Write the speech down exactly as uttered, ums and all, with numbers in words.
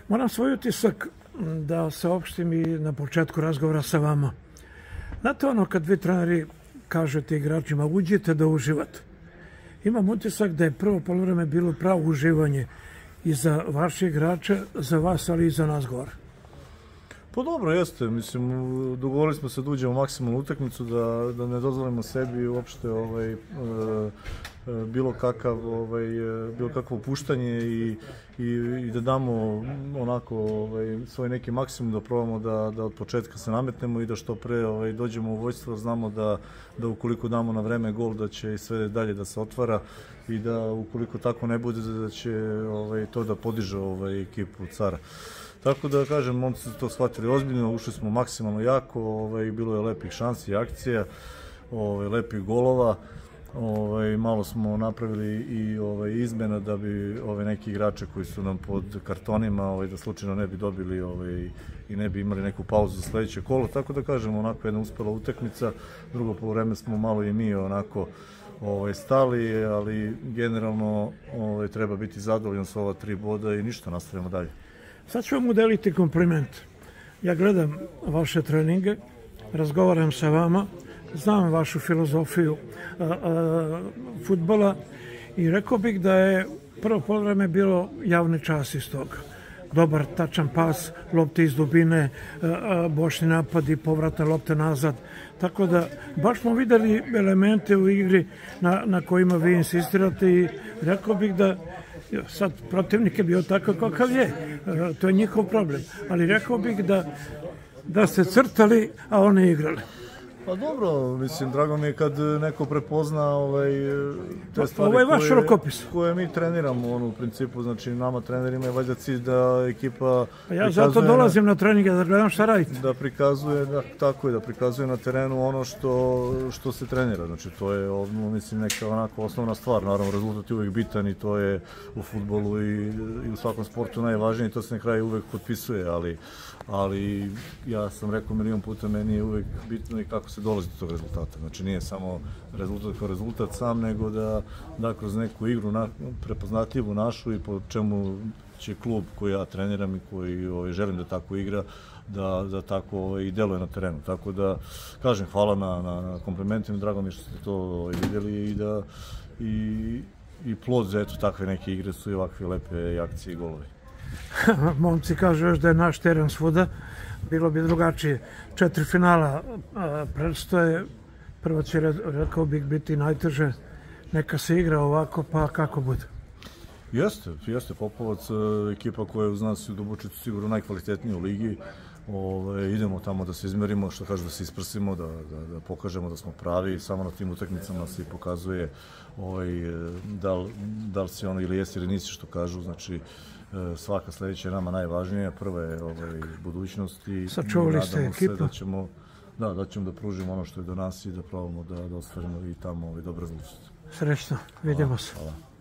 Moram svoj utisak da saopštim i na početku razgovora sa vama. Znate ono kad vi treneri kažete igračima uđite da uživate. Imam utisak da je prvo poluvreme bilo pravo uživanje i za vaše igrače, za vas, ali i za nas gore. Pa dobro, jeste. Mislim, dogovorili smo se da uđemo u maksimalnu utakmicu, da, da ne dozvolimo sebi uopšte ovaj, e, bilo kakav, ovaj, bilo kakvo opuštanje i, i, i da damo onako ovaj, svoj neki maksimum, da probamo da, da od početka se nametnemo i da što pre ovaj, dođemo u vojstvo, znamo da, da ukoliko damo na vreme gol, da će i sve dalje da se otvara i da ukoliko tako ne bude, da će ovaj, to da podiže ovaj, ekipu Cara. Tako da kažem, momci su to shvatili ozbiljno, ušli smo maksimalno jako, ovaj, bilo je lepih šansi i akcija, ovaj, lepih golova, ovaj, malo smo napravili i ovaj, izmena da bi ovaj, neki igrače koji su nam pod kartonima ovaj, da slučajno ne bi dobili ovaj, i ne bi imali neku pauzu za sledeće kolo, tako da kažem, onako jedna uspela utakmica, drugo poluvreme smo malo i mi onako ovaj, stali, ali generalno ovaj, treba biti zadovoljan sa ova tri boda i ništa, nastavljamo dalje. Sad ću vam udeliti kompliment. Ja gledam vaše treninge, razgovaram sa vama, znam vašu filozofiju a, a, fudbala i rekao bih da je prvo poluvreme bilo javni čas iz toga. Dobar, tačan pas, lopte iz dubine, a, a, bočni napadi, povratne lopte nazad. Tako da baš smo videli elemente u igri na, na kojima vi insistirate i rekao bih da sad protivnik je bio takav kakav je, to je njihov problem, ali rekao bih da, da ste crtali, a oni igrali. Pa dobro, mislim, drago mi je kad neko prepozna ovaj, te stvari ovo je vaš koje, rukopis. koje mi treniramo, ono, u principu, znači nama trenerima je valjda cilj da ekipa a ja zato dolazim na, na treninge da gledam šta radite. Da prikazuje, da, tako je, da prikazuje na terenu ono što, što se trenira, znači to je, ono, mislim, neka onako osnovna stvar, naravno rezultat je uvek bitan i to je u fudbalu i, i u svakom sportu najvažnije i to se na kraju uvek potpisuje, ali, ali ja sam rekao milion puta, meni je uvek bitno i kako se dolazi do tog rezultata. Znači nije samo rezultat kao rezultat sam, nego da, da kroz neku igru na, prepoznatljivu našu i po čemu će klub koji ja treniram i koji ovaj, želim da tako igra, da, da tako ovaj, i deluje na terenu. Tako da, kažem, hvala na, na, na komplimentima, drago mi što ste to ovaj, vidjeli i da i, i plod za eto takve neke igre su i ovakve lepe akcije i golovi. Momci kažu još da je naš teren svuda, bilo bi drugačije. Četiri finala predstoje, prvo će, rekao bih, biti najteže, neka se igra ovako, pa kako bude? Jeste, jeste Popovac, ekipa koja je uz nas u Dubočicu sigurno najkvalitetnija u ligi. Ove, idemo tamo da se izmerimo, što kaže, da se isprsimo, da, da, da pokažemo da smo pravi. Samo na tim utakmicama se pokazuje ovaj, da, li, da li si ono ili jesi ili nisi, što kažu. Znači, svaka sledeća je nama najvažnija, prva je ovaj, budućnost i sačuvali ste ekipu. Da ćemo, da, da ćemo da pružimo ono što je do nas i da probamo da, da ostvarimo i tamo ovaj, dobar rezultat. Srećno, vidimo se. Hvala.